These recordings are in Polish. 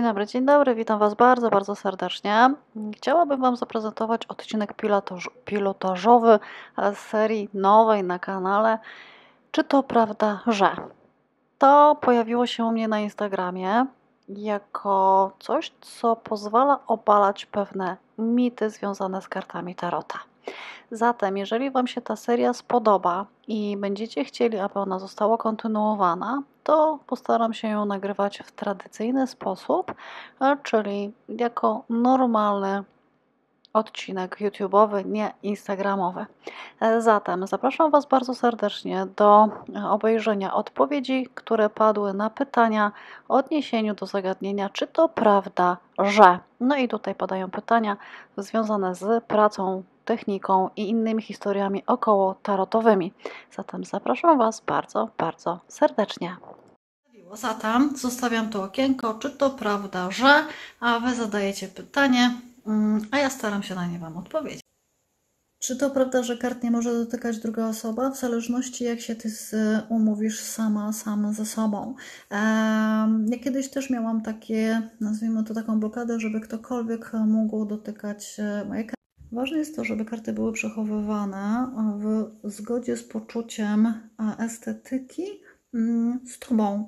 dzień dobry, witam Was bardzo, bardzo serdecznie. Chciałabym Wam zaprezentować odcinek pilotażowy z serii nowej na kanale. Czy to prawda, że? To pojawiło się u mnie na Instagramie jako coś, co pozwala obalać pewne mity związane z kartami Tarota. Zatem, jeżeli Wam się ta seria spodoba i będziecie chcieli, aby ona została kontynuowana, to postaram się ją nagrywać w tradycyjny sposób, czyli jako normalny odcinek YouTube'owy, nie Instagramowy. Zatem zapraszam Was bardzo serdecznie do obejrzenia odpowiedzi, które padły na pytania w odniesieniu do zagadnienia, czy to prawda, że. No i tutaj padają pytania związane z pracą, techniką i innymi historiami około tarotowymi. Zatem zapraszam Was bardzo, bardzo serdecznie. Zatem zostawiam to okienko, czy to prawda, że, a Wy zadajecie pytanie, a ja staram się na nie Wam odpowiedzieć. Czy to prawda, że kart nie może dotykać druga osoba? W zależności jak się Ty umówisz sam ze sobą. Ja kiedyś też miałam takie, nazwijmy to taką blokadę, żeby ktokolwiek mógł dotykać mojej karty. Ważne jest to, żeby karty były przechowywane w zgodzie z poczuciem estetyki z Tobą.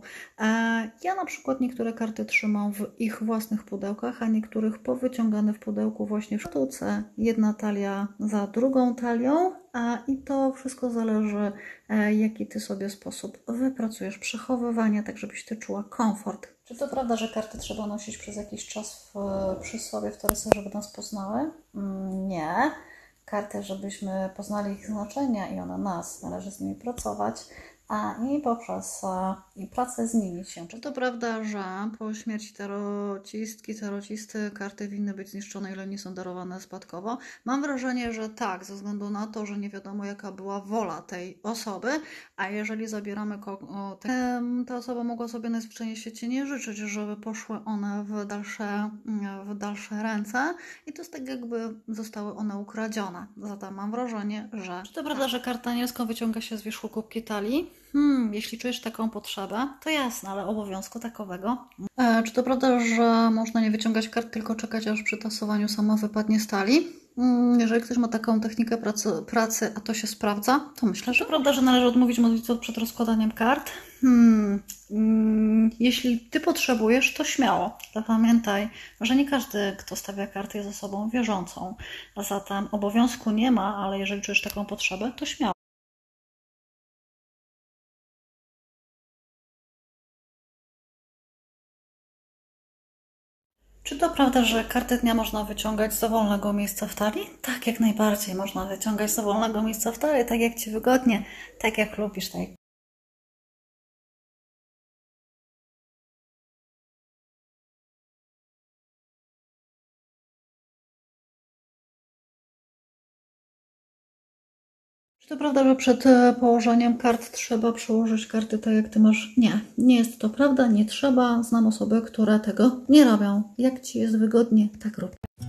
Ja na przykład niektóre karty trzymam w ich własnych pudełkach, a niektórych powyciągane w pudełku właśnie w sztuce. Jedna talia za drugą talią i to wszystko zależy, jaki Ty sobie sposób wypracujesz przechowywania, tak żebyś Ty czuła komfort. Czy to prawda, że karty trzeba nosić przez jakiś czas przy sobie w torebce, żeby nas poznały? Nie. Karty, żebyśmy poznali ich znaczenia i one nas, należy z nimi pracować. I poprzez pracę z nimi się. Czy to prawda, że po śmierci tarocisty karty winny być zniszczone, ile nie są darowane spadkowo? Mam wrażenie, że tak, ze względu na to, że nie wiadomo jaka była wola tej osoby, a jeżeli zabieramy ta osoba mogła sobie najzwyczajniej w świecie nie życzyć, żeby poszły one w dalsze ręce i to jest tak jakby zostały one ukradzione. Zatem mam wrażenie, że... Czy to prawda, że kartę anielską wyciąga się z wierzchu kubki talii? Jeśli czujesz taką potrzebę, to jasne, ale obowiązku takowego. Czy to prawda, że można nie wyciągać kart, tylko czekać, aż przy tasowaniu sama wypadnie z talii? Jeżeli ktoś ma taką technikę pracy, a to się sprawdza, to myślę, że prawda, że należy odmówić modlitwę przed rozkładaniem kart. Jeśli Ty potrzebujesz, to śmiało. Ale pamiętaj, że nie każdy, kto stawia karty, jest osobą wierzącą. A zatem obowiązku nie ma, ale jeżeli czujesz taką potrzebę, to śmiało. Czy to prawda, że karty dnia można wyciągać z dowolnego miejsca w talii? Tak, jak najbardziej można wyciągać z dowolnego miejsca w talii, tak jak Ci wygodnie, tak jak lubisz. Tak. Czy to prawda, że przed położeniem kart trzeba przełożyć karty tak, jak Ty masz? Nie, nie jest to prawda, nie trzeba. Znam osoby, które tego nie robią. Jak Ci jest wygodnie, tak rób.